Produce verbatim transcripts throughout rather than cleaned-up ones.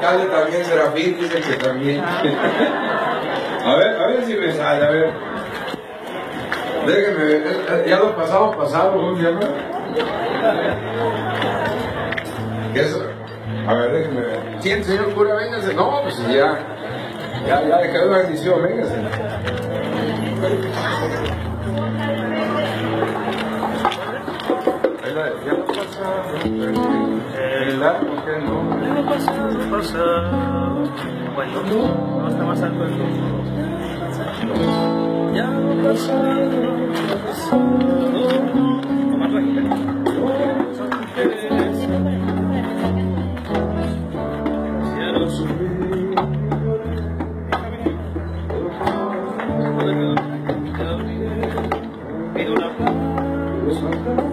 alcalde también, Serafín, dice que también. A ver, a ver si me sale, a ver. Déjenme ver, ya lo pasamos pasado, ¿cómo se llama? ¿Qué es? A ver, déjenme ver. ¿Quién, señor cura? Véngase. No, pues ya. Ya, ya, le quedó la bendición, véngase. Ya lo pasaron. ¿Verdad? ¿Por qué no? Ya lo pasado, pasado. Bueno, no está más alto el mundo. Ya lo pasado, pasado. Más bajita. Son mujeres. Ya lo subí. Ya olvidé. Pido una pausa.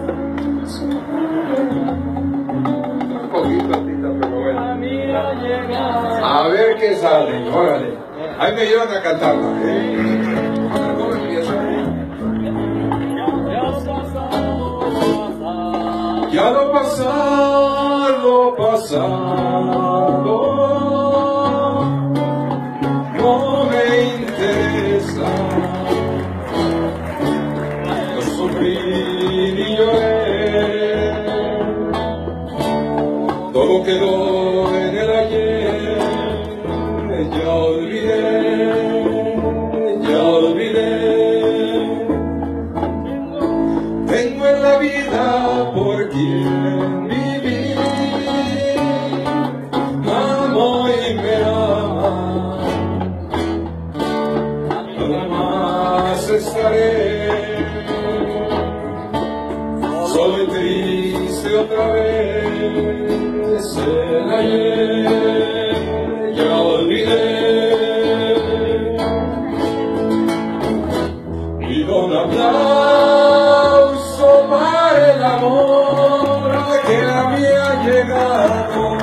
Un poquito, tita, pero bueno. A ver qué sale, órale. Ahí me llevan a cantarla, ¿eh? A ver cómo empieza. Ya lo pasado, pasado, no me interesa. Yo sufrí y lloré, todo quedó en el ayer. Ya olvidé, ya olvidé. Tengo en la vida por quien vivir. Amo y me ama. Nada más estaré. Solo y triste otra vez. El ayer ya olvidé. Pido un aplauso para el amor que a mí ha llegado.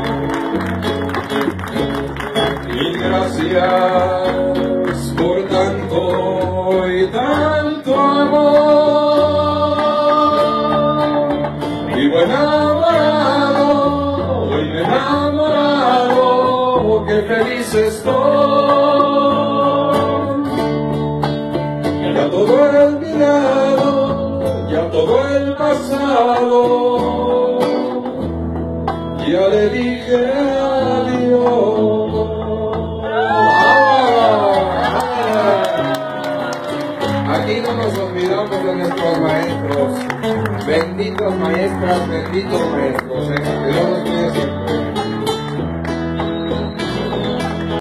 Y gracias por tanto y tanto amor. Vivo enamorado, hoy me he enamorado, qué feliz estoy. Ya todo olvidado, ya todo el pasado, ya le dije adiós. Aquí no nos olvidamos de nuestros maestros, benditos maestras, benditos maestros, ¿eh?